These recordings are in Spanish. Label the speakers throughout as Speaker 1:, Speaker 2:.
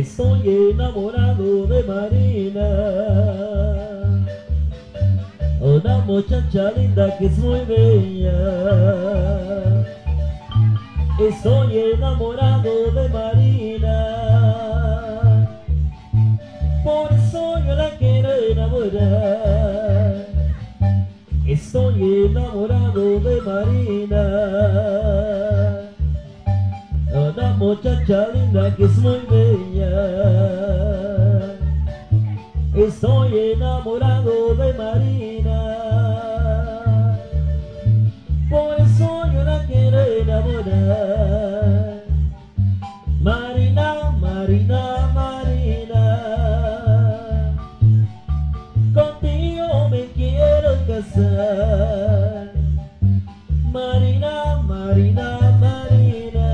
Speaker 1: Estoy enamorado de Marina, una muchacha linda que es muy bella. Estoy enamorado de Marina, por eso yo la quiero enamorar. Estoy enamorado de Marina, una muchacha linda que es muy bella. Estoy enamorado de Marina, por eso yo la quiero enamorar. Marina, Marina, Marina, contigo me quiero casar. Marina, Marina, Marina,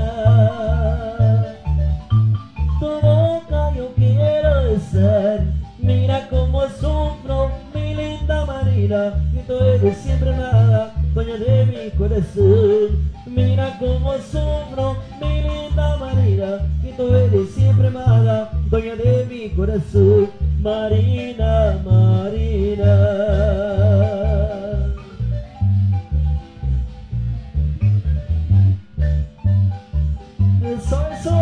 Speaker 1: tu boca yo quiero besar. Mira cómo sufro, mi linda Marina, que tú eres siempre nada, dueña de mi corazón. Mira cómo sufro, mi linda Marina, que tú eres siempre amada, dueña de mi corazón. Marina, Marina. Eso, eso.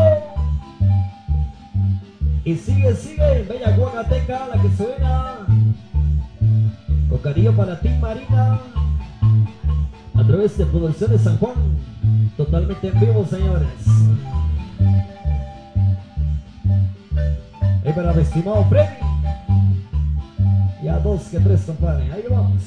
Speaker 1: Y sigue, sigue, bella Guanateca, la que suena. Con cariño para ti, Marina. A través de Producciones San Juan. Totalmente en vivo, señores. Y para mi estimado Freddy. Ya 2 que 3, compadre. Ahí vamos.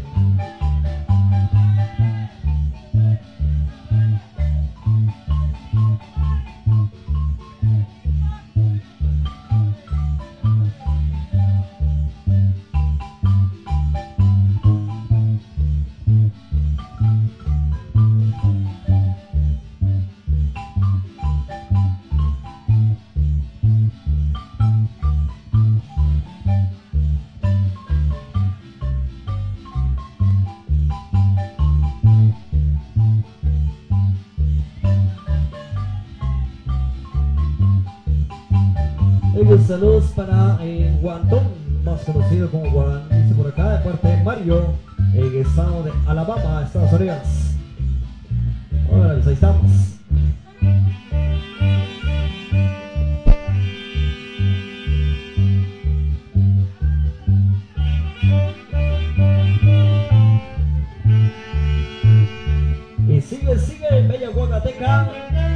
Speaker 1: Saludos para Guantón, más conocido como Juan, dice por acá, de parte de Mario, en el estado de Alabama, Estados Unidos. Bueno, pues ahí estamos. Y sigue, sigue, bella Guanateca.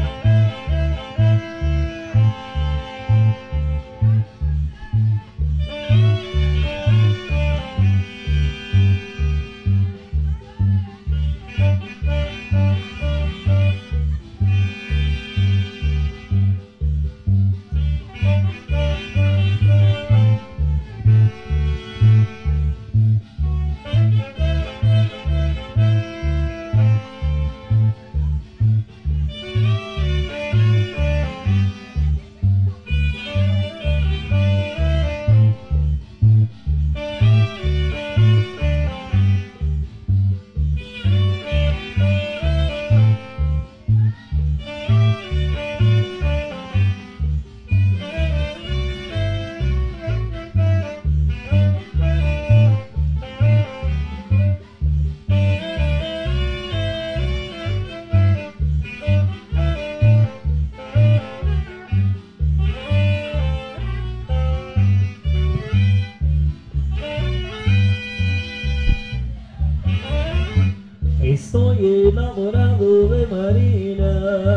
Speaker 1: Estoy enamorado de Marina,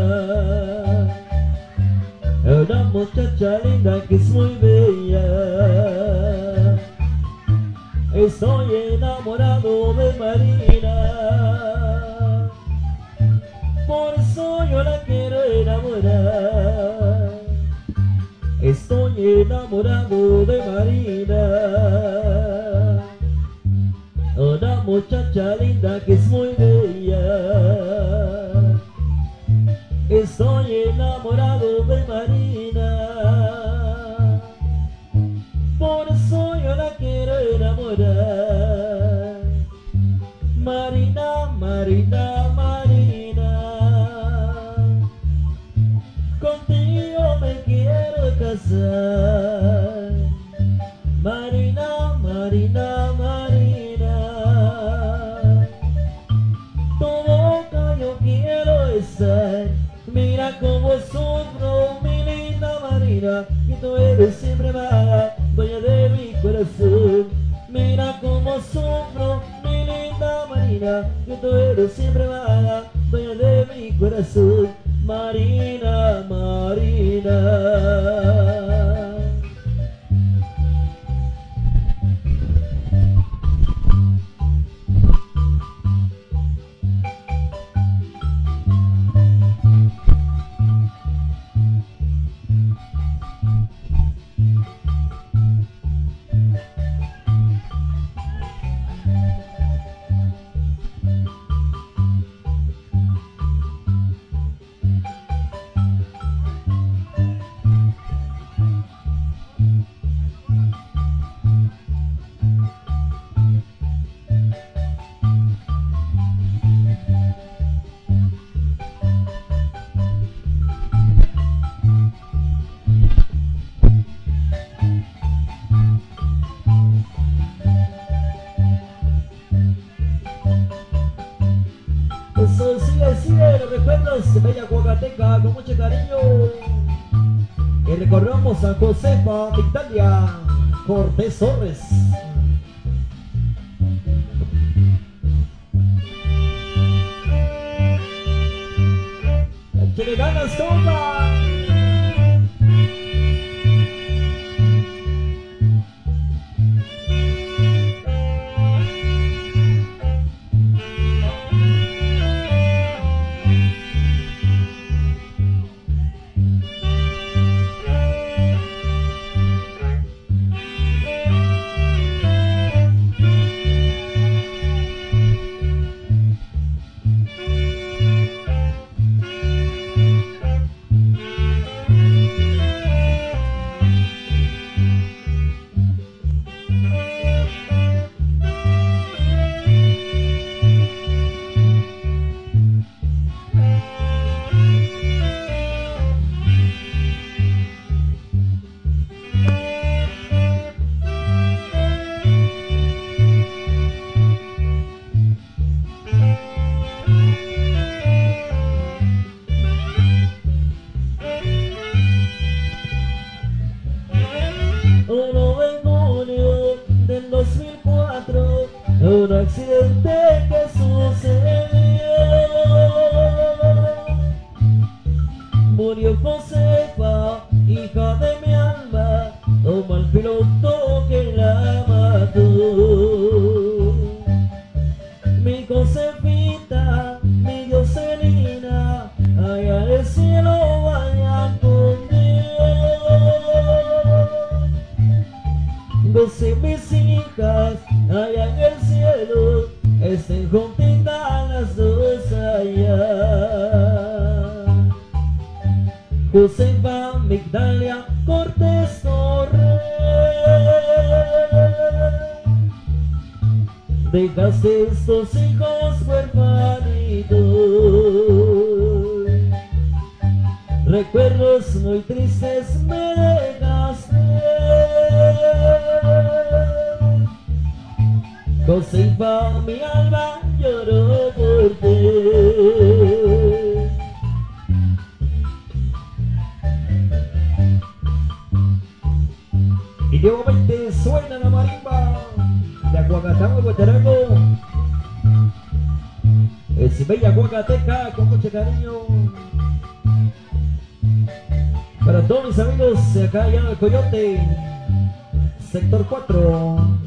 Speaker 1: una muchacha linda que es muy bella. Estoy enamorado de Marina, por eso yo la quiero enamorar. Estoy enamorado de Marina, una muchacha linda que es muy bella. Estoy enamorado de Marina, por eso yo la quiero enamorar. Marina, Marina, Marina, contigo me quiero casar. besar. Marina, Marina, Marina, tu boca yo quiero besar. Mira cómo sufro, mi linda Marina, y tú eres siempre amada, dueña de mi corazón. Mira cómo sufro, mi linda Marina, y tú eres siempre amada, dueña de mi corazón. Marina, Marina. Eso sigue, los recuerdos de Bella Huacateca con mucho cariño. Y recorramos a Josefa de Italia, Cortés Torres. Que le ganas toca. Un accidente que sucedió, murió Josefa, hija de mi alma, un mal piloto que la mató. Mi Josefita, mi Joselina, allá en el cielo vaya con Dios. Goce mis hijas, allá en el cielo, estén juntitas las dos allá. Josefa, Migdalia, Cortés Torres, dejaste estos hijos huerfanitos. Recuerdos muy tristes me dejaste. Josefa, mi alma lloró por ti. Y nuevamente suena la marimba de Aguacatán, Guaterango. Es Bella Huacateca con mucho cariño para todos mis amigos de acá allá en el Coyote, sector 4.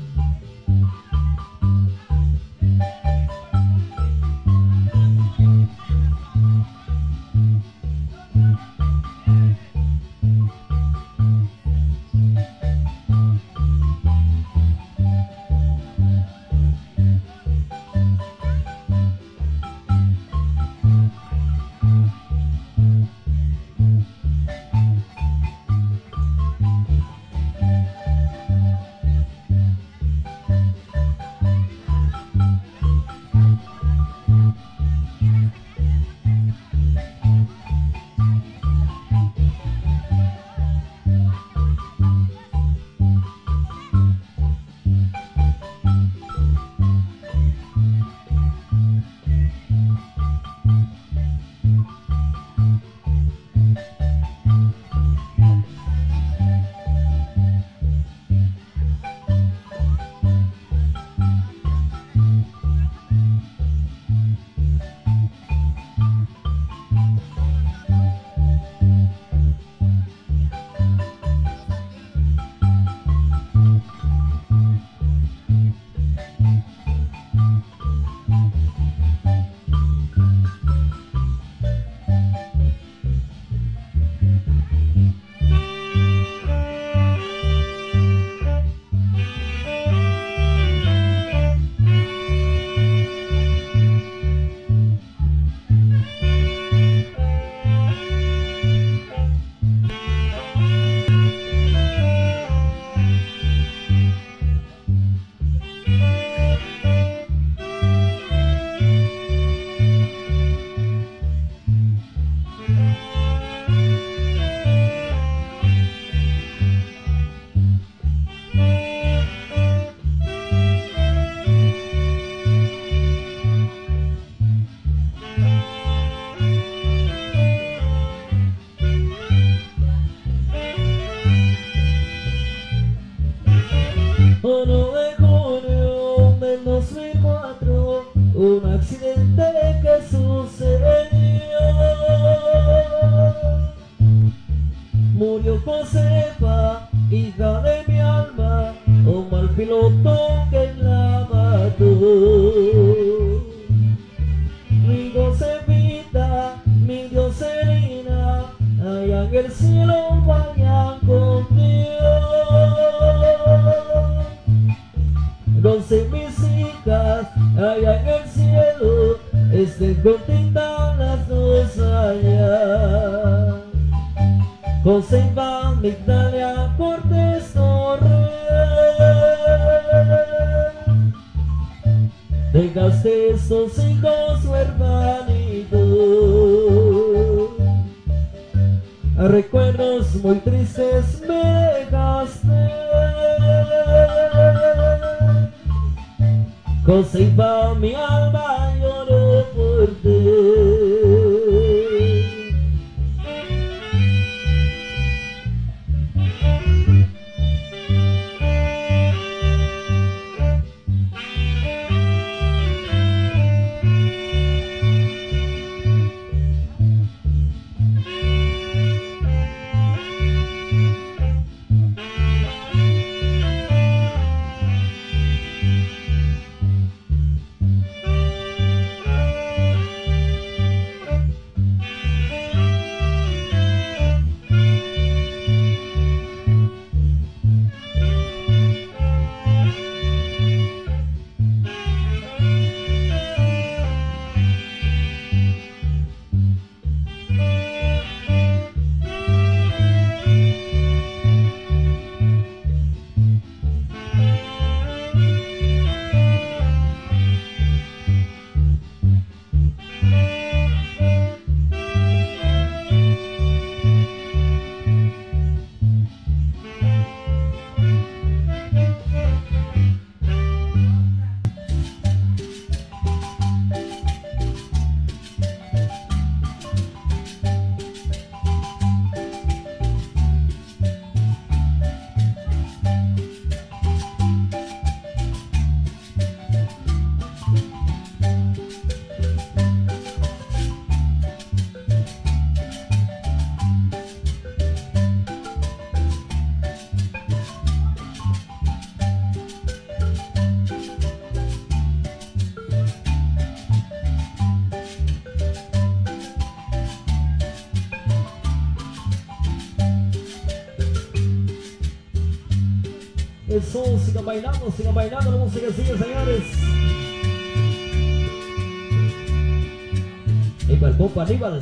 Speaker 1: murió Josefa, hija de mi alma, un mal piloto que la mató. Mi Josefita, mi Joselina, allá en el cielo vayan con Dios. 12 mis hijas, allá en el cielo, estén contentas las dos allá. Josefa, Migdalia, Cortés, Torres, dejaste estos hijos huerfanitos, a recuerdos muy tristes me dejaste. Josefa, mi alma lloró por ti. Eso, sigan bailando, la música sigue, señores. Aníbal, compa, Aníbal.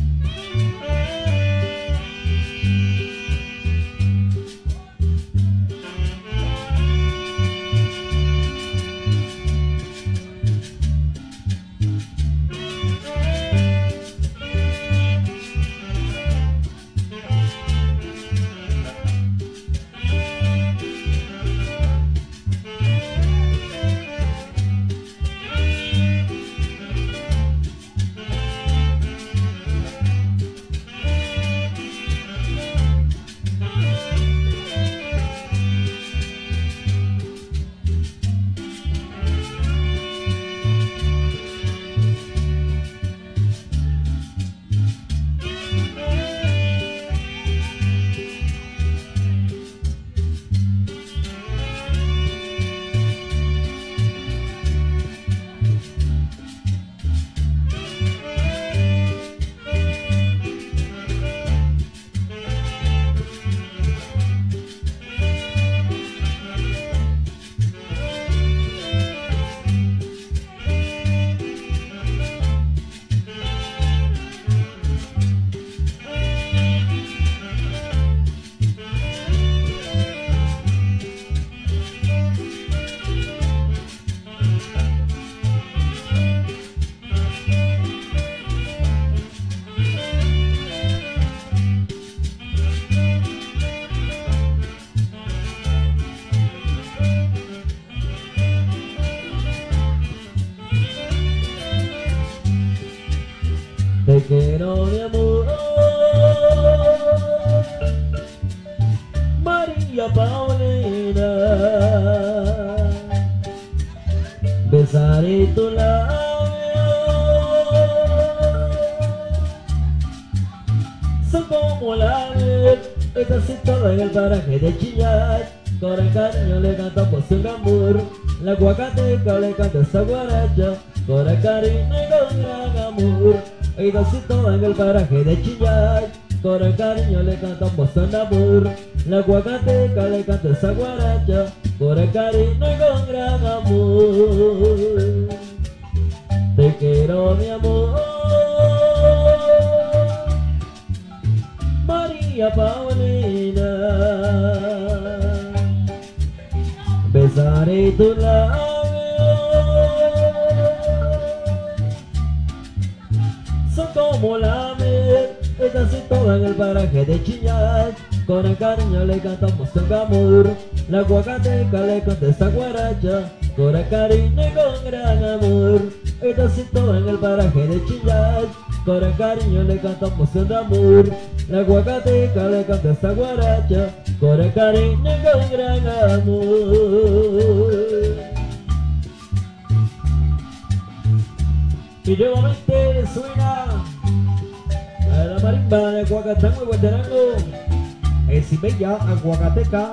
Speaker 1: Te quiero, mi amor, María Paulina. Besaré tu labio, son como la miel Está situada en el paraje de Chillay, con el cariño le cantamos un amor. La guacateca le canta esa guaracha, con el cariño y con gran amor. Está situada en el paraje de Chillay, con el cariño le cantamos un amor. La guacateca le canta esa guaracha, con el cariño y con gran amor. Te quiero, mi amor, María Paulina. Besaré tus labios, son como la miel. Está situada en el paraje de Chillay, con el cariño le cantamos un amor. La guacateca le canta esa guaracha, con el cariño y con gran amor. Está situada en el paraje de Chillay, con el cariño le cantamos un amor. La guacateca le canta esa guaracha, con el cariño y con gran amor. Y nuevamente suena la marimba de Guacatango y Guaterango, es bella Guacateca.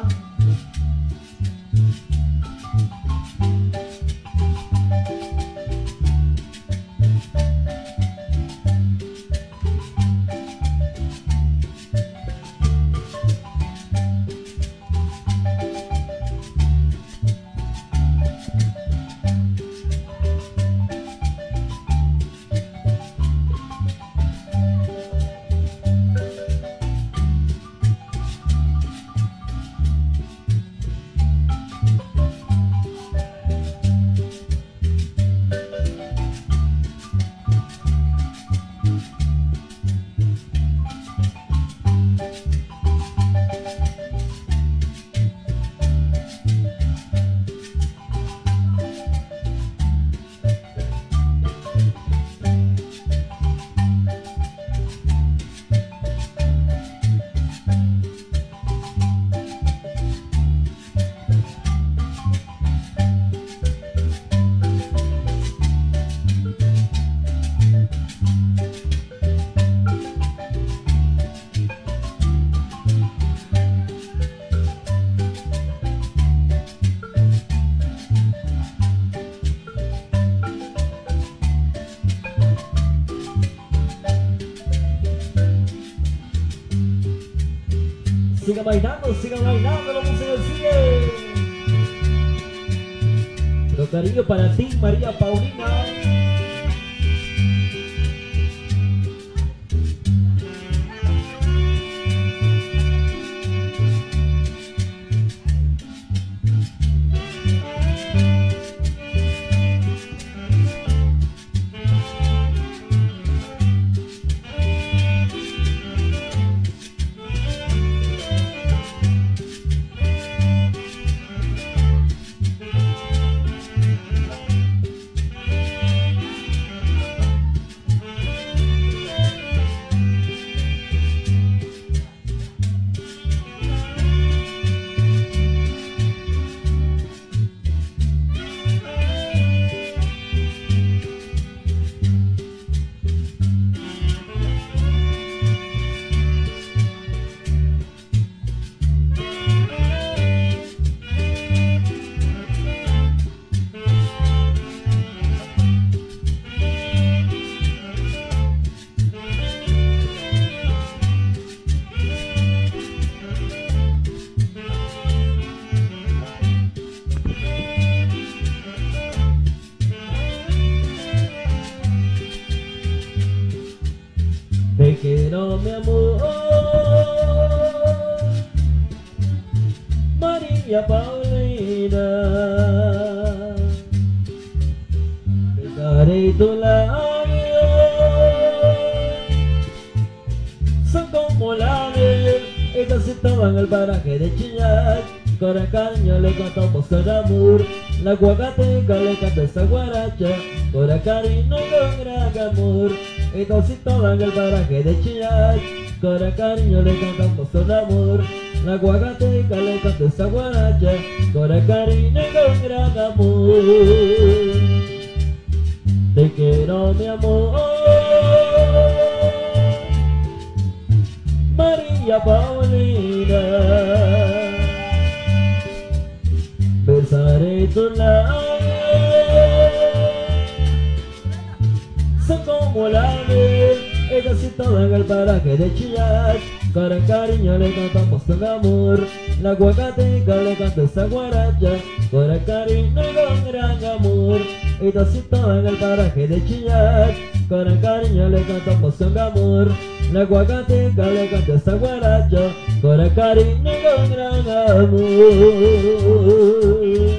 Speaker 1: Sigan bailando, la música sigue. Con cariño para ti, María Paulina. Te quiero, mi amor, María Paulina. Besaré tus labios, son como la miel. Está sentada en el paraje de Chillay, con el cariño le cantamos el amor. La guacateca le canta esa guaracha, con el cariño y con gran amor. Está situada en el paraje de Chillay, con el cariño le cantamos el amor. La guacateca le canta esa guaracha, con el cariño y con gran amor. Te quiero, mi amor, María María Paulina. Besaré tus labios, son como la miel, ella situada en el paraje de Chillar. Con cariño le cantamos con amor, la guacateca le canta esta guaracha. Con cariño y con gran amor, ella situada en el paraje de Chillar. Con cariño le cantamos con amor, la guacateca le canta esta guaracha. Con cariño y con gran amor.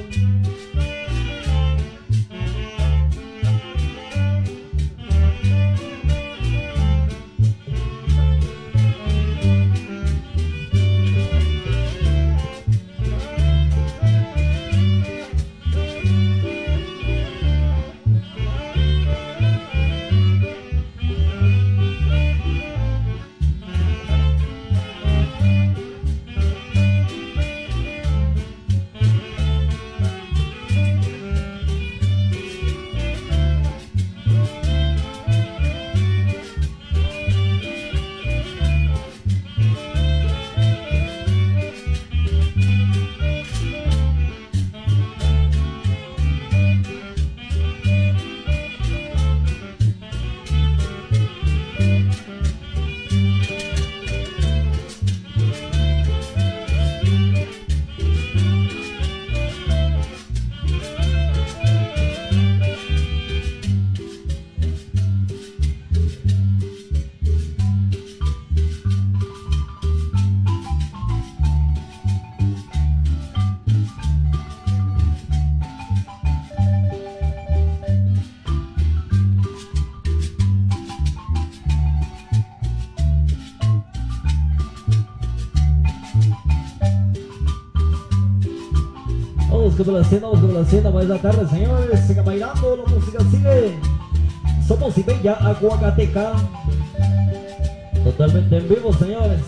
Speaker 1: Vamos complaciendo más la tarde, señores. Sigan bailando, la música sigue. Somos y Bella Aguacateca, totalmente en vivo, señores.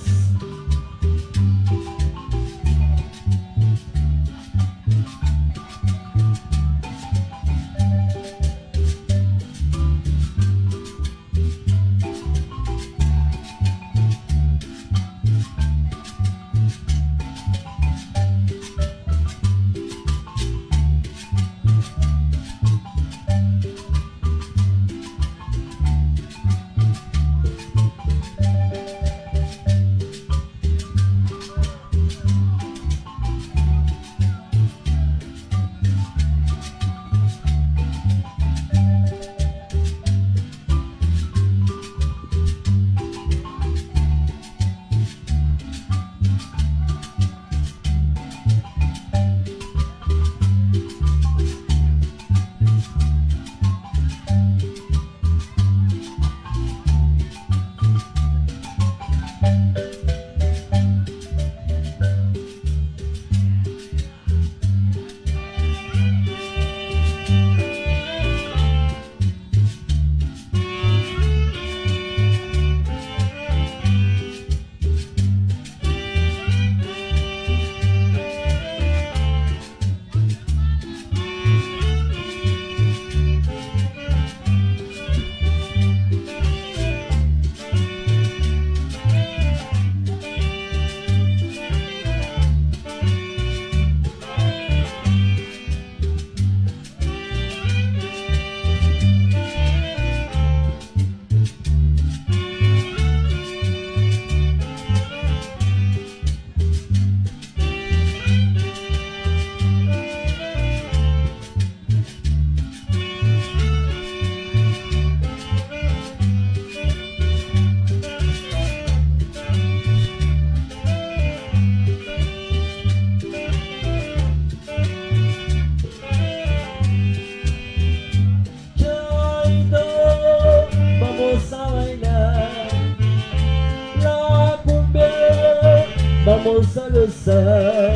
Speaker 1: Vamos a gozar,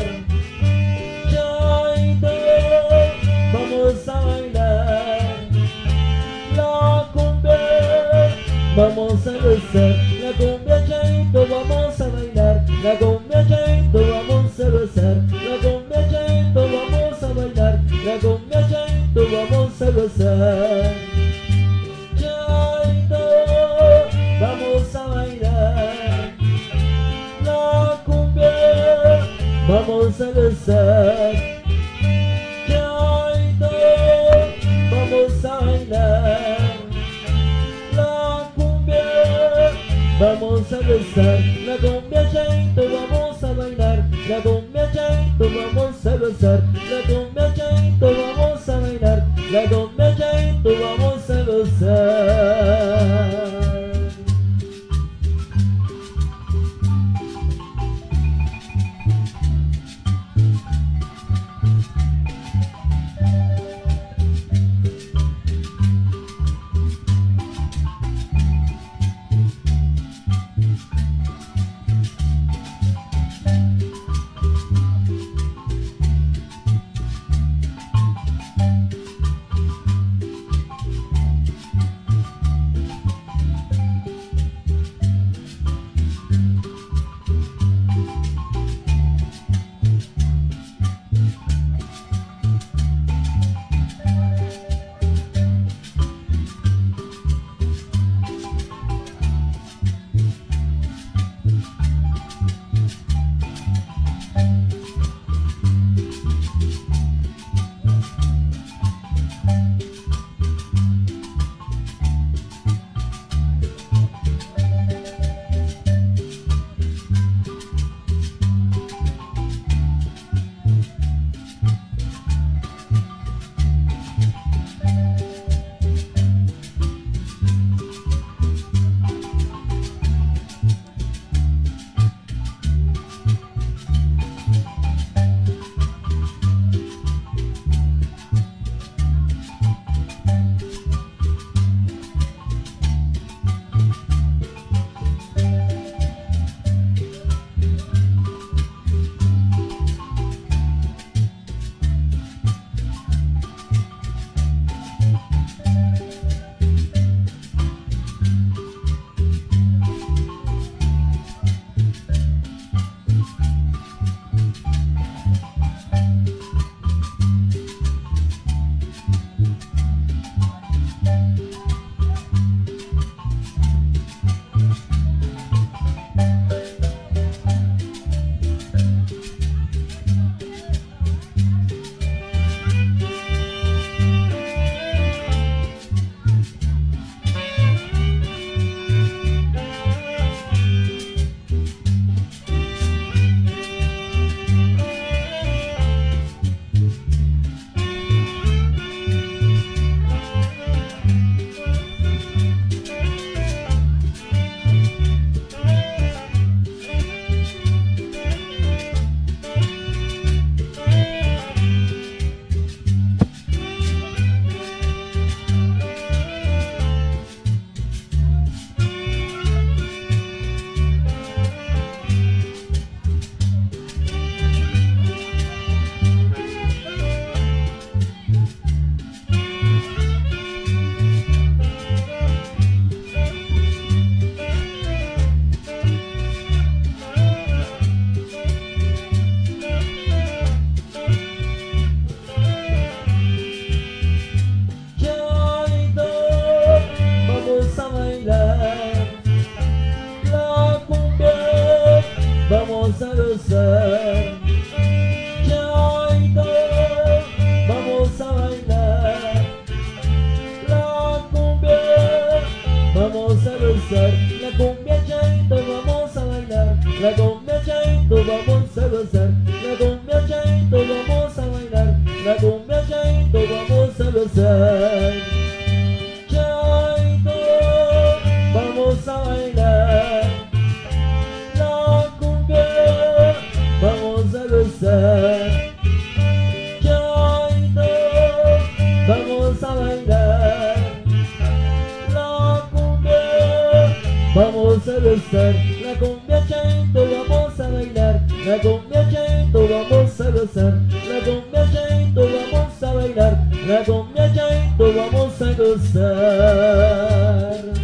Speaker 1: chaito, vamos a bailar la cumbia, vamos a gozar la cumbia, chaito, vamos a bailar la cumbia, chaito, vamos a gozar la cumbia, chaito, vamos a bailar la cumbia, chaito, vamos a gozar, chaito, vamos a bailar vamos a gozar. Chaito, vamos a bailar la cumbia, vamos a gozar. La cumbia chaito, vamos a bailar. La cumbia chaito, vamos a gozar. La cumbia chaito, vamos a bailar. La cumbia chaito, vamos a gozar. vamos a gozar. Chaito, vamos a bailar la cumbia, vamos a gozar. La cumbia chaito, vamos a bailar. La cumbia chaito, vamos a gozar. La cumbia chaito, vamos a bailar. La cumbia chaito, vamos a gozar. Chaito, vamos a bailar la cumbia, vamos a gozar. Chaito, vamos a bailar la cumbia, vamos a gozar. La cumbia chaito, vamos a bailar. La cumbia chaito, vamos a gozar. La cumbia chaito, vamos a bailar. La cumbia chaito, vamos a gozar.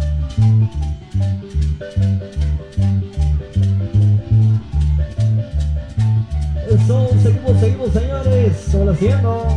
Speaker 1: Eso, seguimos señores, solo haciendo.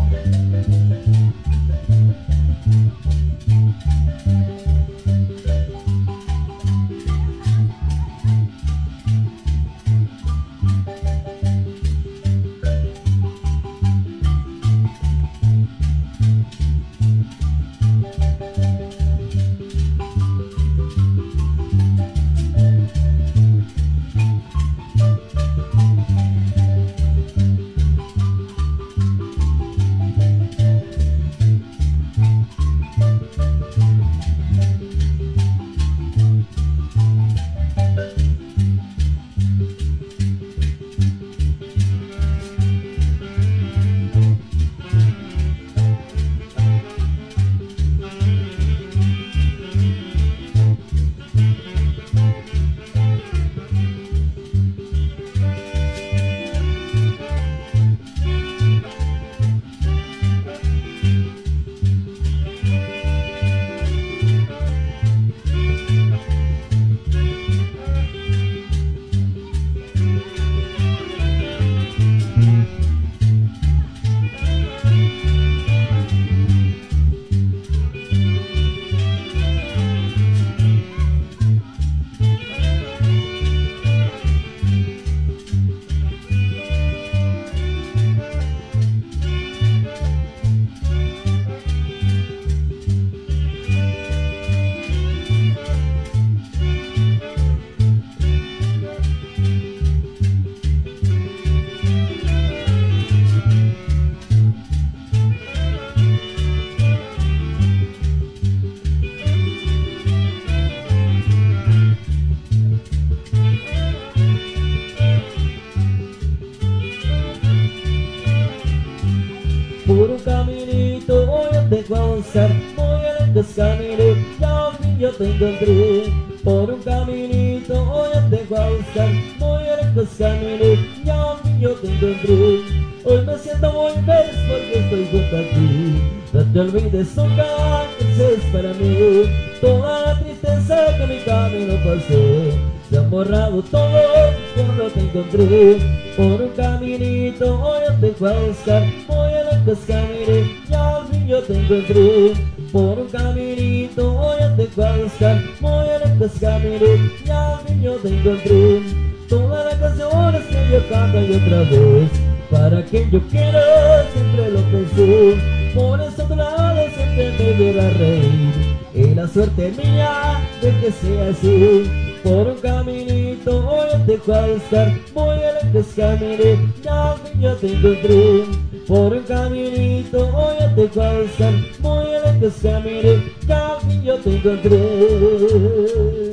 Speaker 1: Por un caminito yo te voy a buscar, muy lejos caminé, ya al fin yo te encontré. Por un caminito yo te voy a buscar, muy lejos caminé, ya al fin yo te encontré. Hoy me siento muy feliz porque estoy junto a ti. No te olvides nunca que es para mí. Toda la tristeza que mi camino pasé, se han borrado todo cuando te encontré. Por un caminito yo te voy a buscar, muy lejos caminé, ya al fin yo te encontré. Por un caminito yo te voy a buscar, muy lejos caminé, ya al fin yo te encontré. Todas las canciones que yo canto y otra vez, para quien yo quiero siempre lo pensé. Por eso a tu lado siempre me viera reír, y la suerte mía de que sea así. Por un caminito yo te voy a buscar, muy lejos caminé, ya al fin yo te encontré. Por un caminito yo te voy a buscar, muy lejos caminé, ya al fin yo te encontré.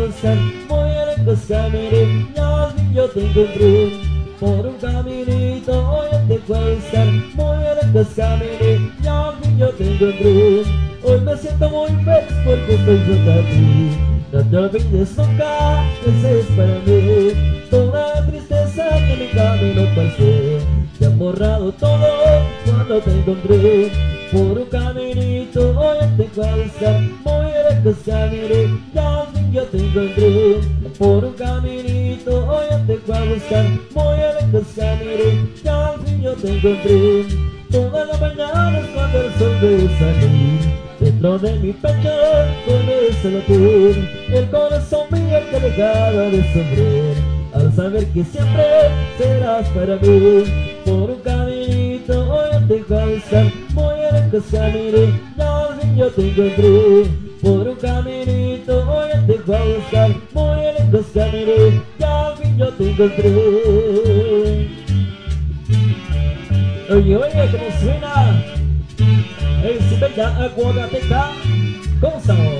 Speaker 1: buscar, muy lejos caminé, y al fin yo te encontré. Por un caminito yo te fui a buscar, muy lejos caminé, y al fin yo te encontré. Hoy me siento muy feliz porque estoy junto a ti. No te olvides nunca, ese es para mí. Toda la tristeza que mi camino pasé, te han borrado todo cuando te encontré. Por un caminito hoy te fui a buscar, muy lejos caminé, y al fin yo te encontré. Por un caminito hoy te fui a buscar, muy lejos caminé, y al fin yo te encontré. Todas las mañanas cuando el sol debe salir, dentro de mi pecho comienza a latir el corazón mío que dejaba de sonreír, al saber que siempre serás para mí. Por un caminito hoy te fui a buscar, muy lejos caminé, y al fin yo te encontré. Por un caminito hoy te fui a buscar, muy lejos caminé, y al fin yo te encontré. Oye, oye, ¿cómo suena? El bella aguacateca con sabor.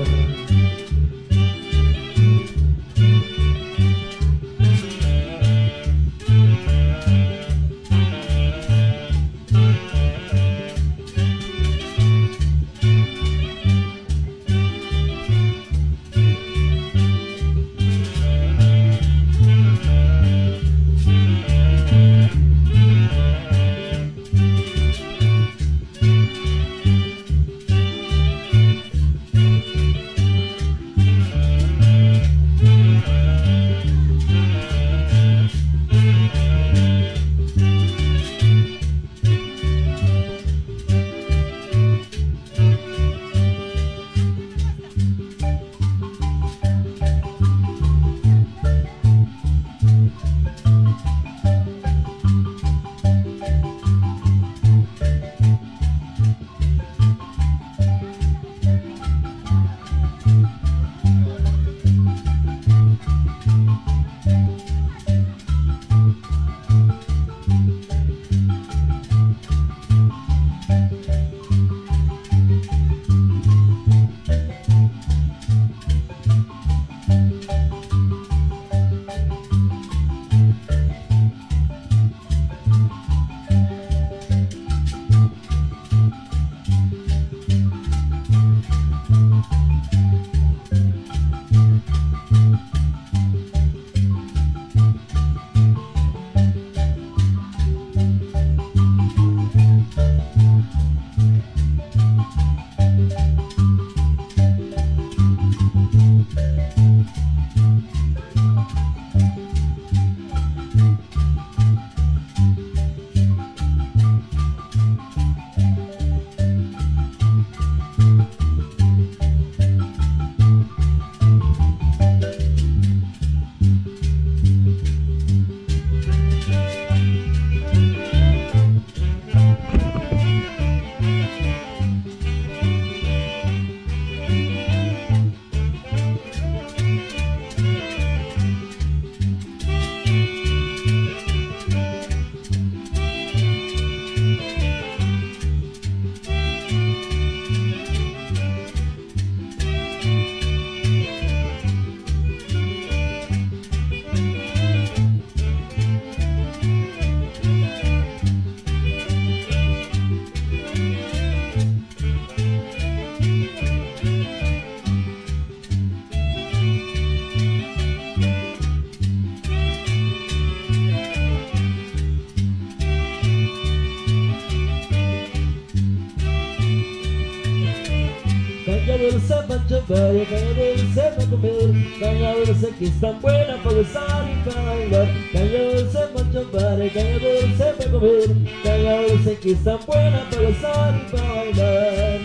Speaker 1: dulce para chupar y caña dulce para comer, caña dulce que es tan buena para gozar y para bailar, caña dulce para chupar y caña dulce para comer, caña dulce que es tan buena para gozar y para bailar.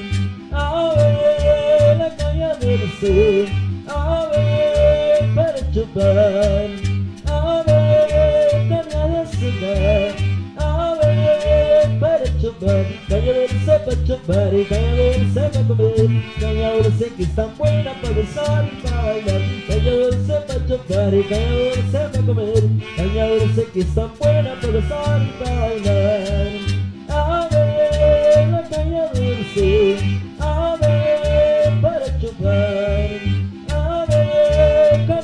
Speaker 1: A ver la caña dulce, a ver para chupar, a ver caña de azúcar, a ver para chupar, caña dulce para chupar y caña dulce para comer, caña dulce que es tan buena para gozar y para bailar, caña dulce para chupar y caña dulce para comer, caña dulce que es tan buena para gozar y para bailar. A ver la caña dulce, a ver para chupar, a ver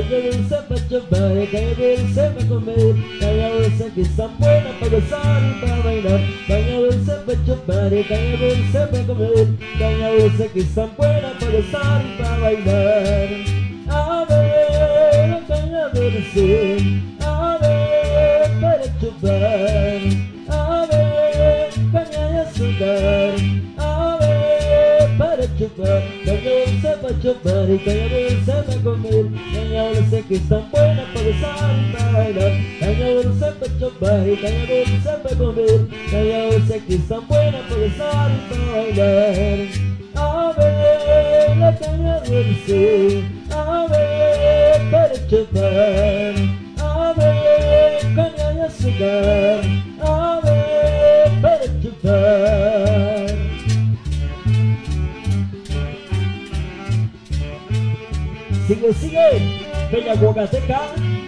Speaker 1: caña dulce para chupar, caña dulce para comer, caña dulce que están buenas para gozar y para bailar, caña dulce para chupar, caña dulce para comer, caña dulce que están buenas para gozar y para bailar. A ver, caña dulce, a ver, para chupar, a ver, caña de azúcar, a ver, para chupar, caña dulce para chupar y caña dulce para comer, caña dulce que están buenas para gozar y para bailar, caña dulce para chupar y caña dulce para comer, caña dulce que están buenas para gozar y para bailar. A ver, la caña dulce, a ver, para chupar, a ver, caña de azúcar, a ver, para chupar. Sigue, sigue, bella Huacateca.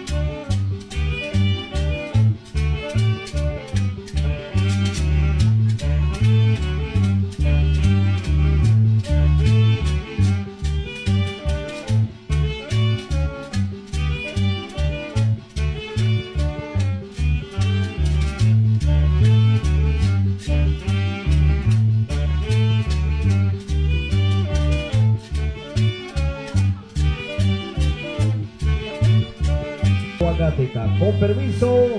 Speaker 1: Huacateca, con permiso,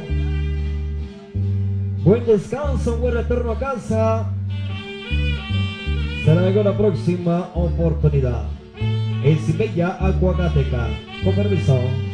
Speaker 1: buen descanso, buen retorno a casa. Será en una próxima oportunidad. Es bella Huacateca, con permiso.